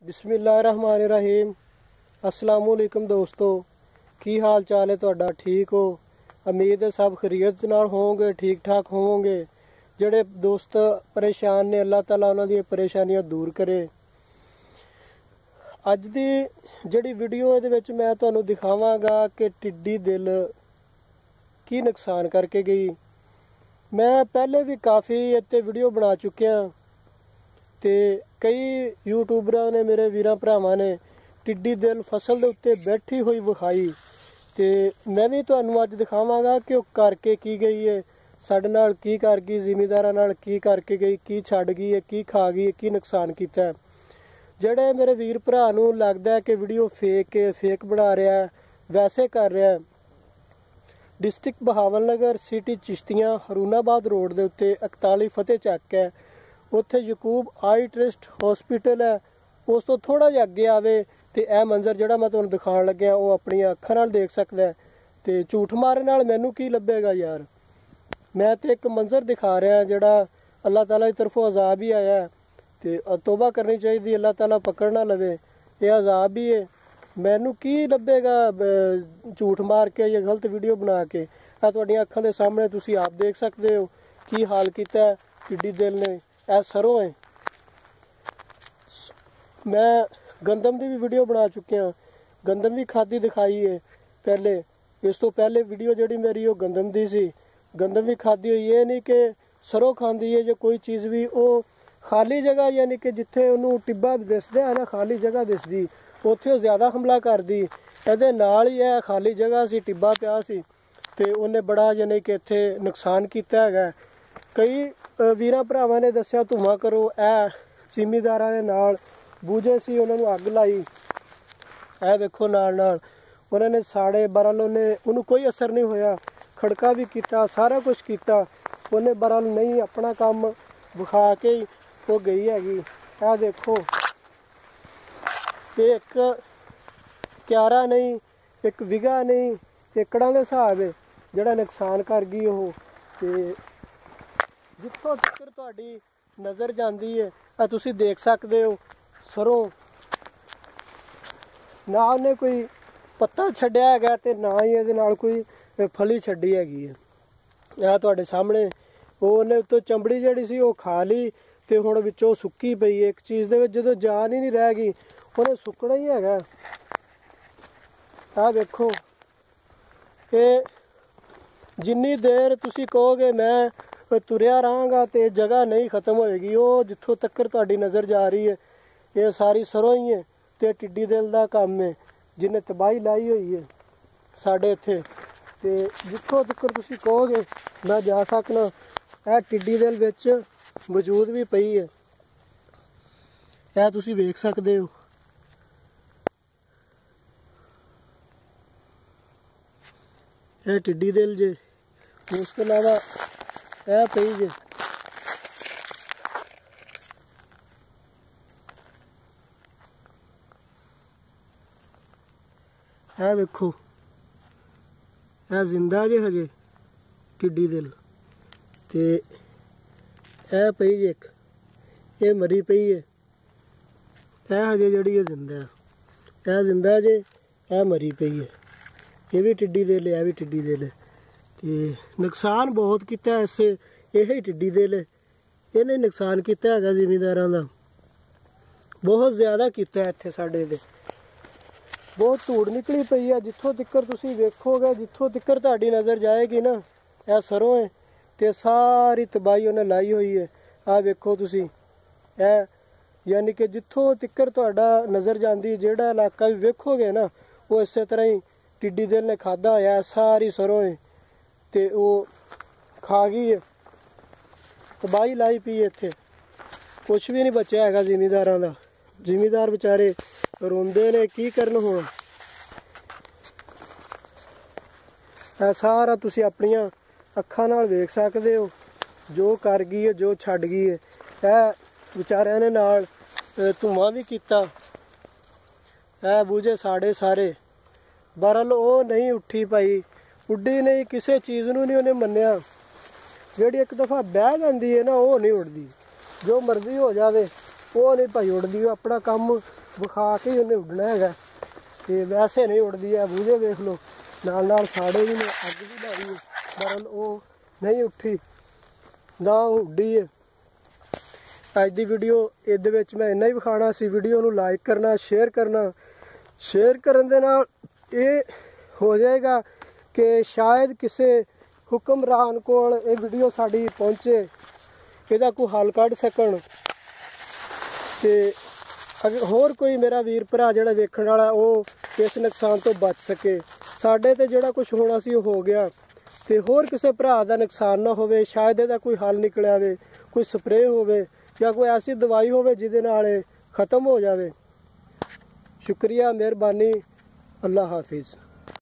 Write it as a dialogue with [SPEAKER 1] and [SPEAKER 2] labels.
[SPEAKER 1] बिस्मिल्लाहिर्रहमानिर्रहीम। अस्सलामुअलैकुम दोस्तों, की हाल चाल है तुहाडा? ठीक हो? उम्मीद है सब खैरियत नाल होवोगे, ठीक ठाक होवोगे। ਜਿਹੜੇ ਦੋਸਤ ਪਰੇਸ਼ਾਨ ਨੇ ਅੱਲਾਹ ਤਾਲਾ ਉਹਨਾਂ ਦੀਆਂ ਪਰੇਸ਼ਾਨੀਆਂ ਦੂਰ ਕਰੇ। ਅੱਜ ਦੀ ਜਿਹੜੀ ਵੀਡੀਓ ਇਹਦੇ ਵਿੱਚ ਮੈਂ ਤੁਹਾਨੂੰ ਦਿਖਾਵਾਂਗਾ ਕਿ ਟਿੱਡੀ ਦਿਲ ਕੀ ਨੁਕਸਾਨ ਕਰਕੇ ਗਈ। ਮੈਂ ਪਹਿਲੇ ਵੀ ਕਾਫੀ ਇੱਥੇ ਵੀਡੀਓ ਬਣਾ ਚੁੱਕਿਆ ਤੇ ਕਈ ਯੂਟਿਊਬਰਾਂ ਨੇ, ਮੇਰੇ ਵੀਰਾਂ ਭਰਾਵਾਂ ਨੇ ਟਿੱਡੀ ਦਿਲ ਫਸਲ ਦੇ ਉੱਤੇ ਬੈਠੀ ਹੋਈ ਵਿਖਾਈ ਤੇ ਮੈਂ ਵੀ ਤੁਹਾਨੂੰ ਅੱਜ ਦਿਖਾਵਾਂਗਾ ਕਿ ਉਹ ਕਰਕੇ ਕੀ ਗਈ ਹੈ, ਸਾਡੇ ਨਾਲ ਕੀ ਕਰ ਗਈ, ਜ਼ਿਮੀਂਦਾਰਾਂ ਨਾਲ ਕੀ ਕਰਕੇ ਗਈ, ਕੀ ਛੱਡ ਗਈ ਹੈ, ਕੀ ਖਾ ਗਈ ਹੈ, ਕੀ ਨੁਕਸਾਨ ਕੀਤਾ। ਜਿਹੜੇ ਮੇਰੇ ਵੀਰ ਭਰਾ ਨੂੰ ਲੱਗਦਾ ਹੈ ਕਿ ਵੀਡੀਓ ਫੇਕ ਬਣਾ ਰਿਹਾ, ਵੈਸੇ ਕਰ ਰਿਹਾ, district Bahawalnagar, city Chishtian, Haroonabad road ਦੇ ਉੱਤੇ 41 ਫਤਿਹ ਚੱਕ ਹੈ, ਉੱਥੇ ਯਕੂਬ ਆਈ ਟਰਸਟ ਹਸਪੀਟਲ ਹੈ। ਉਸ ਤੋਂ ਥੋੜਾ ਜਿਹਾ ਅੱਗੇ ਆਵੇ ਤੇ ਇਹ ਮੰਜ਼ਰ ਜਿਹੜਾ ਮੈਂ ਤੁਹਾਨੂੰ ਦਿਖਾਉਣ ਲੱਗਿਆ ਉਹ ਆਪਣੀਆਂ ਅੱਖਾਂ ਨਾਲ ਦੇਖ ਸਕਦਾ। ਤੇ ਝੂਠ ਮਾਰਨ ਨਾਲ ਮੈਨੂੰ ਕੀ ਲੱਭੇਗਾ ਯਾਰ। मैं तो एक मंजर दिखा रहा ਜਿਹੜਾ अल्लाह ताला की तरफों अजाब ही आया ਤੇ तौबा करनी चाहिए, अल्लाह ताला पकड़ ना लवे, ये अजाब ही है। मैनू की लभेगा झूठ मार के या गलत वीडियो बना के। आ तुहाडियां अखां दे सामने तुसी आप देख सकते हो की हाल कीता टिड्डी दिल ने। ए सरों है, मैं गंदम की भी वीडियो बना चुके हैं, गंदम भी खादी दिखाई है पहले। इस तो पहले वीडियो जिहड़ी मेरी वो गंदम दी सी, गंदम भी खादी हुई। ये नहीं कि सरों खाती है जो कोई चीज़ भी, वो खाली जगह यानी कि जिथे उन्होंने टिब्बा दिसदा है ना, खाली जगह दिसदी उत्थे वो ज़्यादा हमला करदी। इहदे नाल ही है खाली जगह सी, टिब्बा पिया सी ते उन्हें बड़ा यानी कि इत्थे नुकसान कीता हैगा। कई वीरां भरावां ने दस्सिया धुआं करो, ए जिमींदारां ने नाल बूझे सी उन्हां नूं अग लाई। ए वेखो नाल नाल उन्होंने साड़े बरल, उन्हें कोई असर नहीं होया, खड़का भी किया, सारा कुछ किया, उन्हें बरल नहीं अपना काम विखा के ही वो गई हैगी। आ देखो, एक क्यारा नहीं, एक विगा नहीं, एकड़ां दे हिसाब है जिहड़ा नुकसान कर गई। वो ते जिथों तक तुहाडी नज़र जाती है आ तुसी देख सकते हो, सरों ना उन्हें कोई पत्ता छड्डिया हैगा ते ना ही इहदे नाल कोई फली छड्डी हैगी है। आ तुहाडे सामने ਉਹਨੇ ਉੱਤੋਂ ਚਮੜੀ ਜਿਹੜੀ ਸੀ ਉਹ ਖਾ ਲਈ ਤੇ ਹੁਣ ਵਿੱਚੋਂ ਸੁੱਕੀ ਪਈ ਹੈ। ਇੱਕ ਚੀਜ਼ ਦੇ ਵਿੱਚ ਜਦੋਂ ਜਾਨ ਹੀ ਨਹੀਂ ਰਹਿ ਗਈ ਉਹਨੇ ਸੁੱਕਣਾ ਹੀ ਹੈਗਾ। ਆ ਵੇਖੋ, ਇਹ ਜਿੰਨੀ ਦੇਰ ਤੁਸੀਂ ਕਹੋਗੇ ਮੈਂ ਤੁਰਿਆ ਰਹਾਂਗਾ ਤੇ ਜਗ੍ਹਾ ਨਹੀਂ ਖਤਮ ਹੋਏਗੀ। ਉਹ ਜਿੱਥੋਂ ਤੱਕ ਤੁਹਾਡੀ ਨਜ਼ਰ ਜਾ ਰਹੀ ਹੈ ਇਹ ਸਾਰੀ ਸਰੋਂ ਹੀ ਹੈ ਤੇ ਟਿੱਡੀ ਦਿਲ ਦਾ ਕੰਮ ਹੈ ਜਿਹਨੇ ਤਬਾਹੀ ਲਾਈ ਹੋਈ ਹੈ ਸਾਡੇ ਇੱਥੇ। ਤੇ ਜਿੱਥੋਂ ਤੱਕ ਤੁਸੀਂ ਕਹੋਗੇ ਮੈਂ ਜਾ ਸਕਣਾ, ਇਹ ਟਿੱਡੀ ਦਿਲ ਵਿੱਚ ਮੌਜੂਦ ਵੀ ਪਈ ਹੈ। ਇਹ ਤੁਸੀਂ ਵੇਖ ਸਕਦੇ ਹੋ। ਇਹ ਟਿੱਡੀ ਦਿਲ ਜੇ, ਉਸ ਤੋਂ ਇਲਾਵਾ ਇਹ ਪਈ ਜੇ। ਇਹ ਵੇਖੋ, ਇਹ ਜ਼ਿੰਦਾ ਜੇ ਹਜੇ ਟਿੱਡੀ ਦਿਲ ਤੇ ਇਹ ਪਈ ਜੇ ਇੱਕ, ਇਹ ਮਰੀ ਪਈ ਹੈ। ਇਹ ਹਜੇ ਜਿਹੜੀ ਹੈ ਜ਼ਿੰਦਾ, ਇਹ ਜ਼ਿੰਦਾ ਜੇ, ਇਹ ਮਰੀ ਪਈ ਹੈ। ਇਹ ਵੀ ਟਿੱਡੀ ਦਿਲ ਹੈ, ਇਹ ਵੀ ਟਿੱਡੀ ਦਿਲ ਹੈ ਤੇ ਨੁਕਸਾਨ ਬਹੁਤ ਕੀਤਾ ਇਸ ਇਹ ਹੀ ਟਿੱਡੀ ਦਿਲ ਹੈ। ਇਹਨੇ ਨੁਕਸਾਨ ਕੀਤਾ ਹੈਗਾ ਜ਼ਿਮੀਂਦਾਰਾਂ ਦਾ, ਬਹੁਤ ਜ਼ਿਆਦਾ ਕੀਤਾ ਇੱਥੇ ਸਾਡੇ ਦੇ। बहुत धूड़ निकली पई है। जिथों तिक्कर तुसी वेखोगे, जिथों तिक्कर तुहाडी नज़र जाएगी ना, यह सरों है ते सारी तबाही उन्हें लाई हुई है। आ वेखो तुसी, यानी कि जिथों तिक्कर तुहाडा नज़र जाती, जिहड़ा इलाका भी वेखोगे ना वो इस तरह ही टिड्डी दिल ने खादा होया। सारी सरों है ते वो खा गई है, तबाही लाई पई है। इत्थे कुछ भी नहीं बचा हैगा जिमींदारां दा। जिमींदार बेचारे रोंदे ने, की करन हुण। सारा तुसी अपनियां अखां नाल वेख सकदे हो जो कर गई है, जो छड्ड गई है। ਇਹ ਵਿਚਾਰਿਆਂ ਨੇ ਨਾਲ ਧੂਆਂ ਵੀ ਕੀਤਾ, ਇਹ ਬੂਝੇ ਸਾੜੇ ਸਾਰੇ। ਬਰਲ ਉਹ ਨਹੀਂ ਉੱਠੀ ਪਾਈ, ਉੱਡੀ ਨਹੀਂ, ਕਿਸੇ ਚੀਜ਼ ਨੂੰ ਨਹੀਂ ਉਹਨੇ ਮੰਨਿਆ। ਜਿਹੜੀ ਇੱਕ ਦਫਾ ਬਹਿ ਜਾਂਦੀ ਹੈ ਨਾ ਉਹ ਨਹੀਂ ਉੱਡਦੀ, ਜੋ ਮਰਜ਼ੀ ਹੋ ਜਾਵੇ ਉਹ ਨਹੀਂ ਭਾਈ ਉੱਡਦੀ, ਉਹ ਆਪਣਾ ਕੰਮ ਵਿਖਾ ਕੇ ਹੀ ਉਹਨੇ ਉੱਡਣਾ ਹੈਗਾ। ਤੇ ਵੈਸੇ ਨਹੀਂ ਉੱਡਦੀ ਹੈ, ਬੂਝੇ ਵੇਖ ਲਓ ਨਾਲ ਨਾਲ ਸਾੜੇ ਵੀ ਨੇ, ਅੱਗ ਵੀ ਲਾਈ ਪਰ ਉਹ ਨਹੀਂ ਉੱਠੀ ਨਾ ਉੱਡੀ ਹੈ। ਅੱਜ ਦੀ ਵੀਡੀਓ ਇਹਦੇ ਵਿੱਚ ਮੈਂ ਇੰਨਾ ਹੀ ਵਿਖਾਉਣਾ ਸੀ। ਵੀਡੀਓ ਨੂੰ ਲਾਈਕ ਕਰਨਾ, ਸ਼ੇਅਰ ਕਰਨਾ। ਸ਼ੇਅਰ ਕਰਨ ਦੇ ਨਾਲ ਇਹ ਹੋ ਜਾਏਗਾ ਕਿ ਸ਼ਾਇਦ ਕਿਸੇ ਹੁਕਮਰਾਨ ਕੋਲ ਇਹ ਵੀਡੀਓ ਸਾਡੀ ਪਹੁੰਚੇ, ਇਹਦਾ ਕੋਈ ਹੱਲ ਕੱਢ ਸਕਣ। ਤੇ ਅਗਰ ਹੋਰ ਕੋਈ ਮੇਰਾ ਵੀਰ ਭਰਾ ਜਿਹੜਾ ਵੇਖਣ ਵਾਲਾ ਉਹ ਇਸ ਨੁਕਸਾਨ ਤੋਂ ਬਚ ਸਕੇ। ਸਾਡੇ ਤੇ ਜਿਹੜਾ ਕੁਝ ਹੋਣਾ ਸੀ ਉਹ ਹੋ ਗਿਆ, ਤੇ ਹੋਰ ਕਿਸੇ ਭਰਾ ਦਾ ਨੁਕਸਾਨ ਨਾ ਹੋਵੇ। ਸ਼ਾਇਦ ਇਹਦਾ ਕੋਈ ਹੱਲ ਨਿਕਲਿਆ ਹੋਵੇ, ਕੋਈ ਸਪਰੇਅ ਹੋਵੇ ਜਾਂ ਕੋਈ ਐਸੀ ਦਵਾਈ ਹੋਵੇ ਜਿਹਦੇ ਨਾਲ ਇਹ ਖਤਮ ਹੋ ਜਾਵੇ। ਸ਼ੁਕਰੀਆ, ਮਿਹਰਬਾਨੀ, ਅੱਲਾ ਹਾਫਿਜ਼।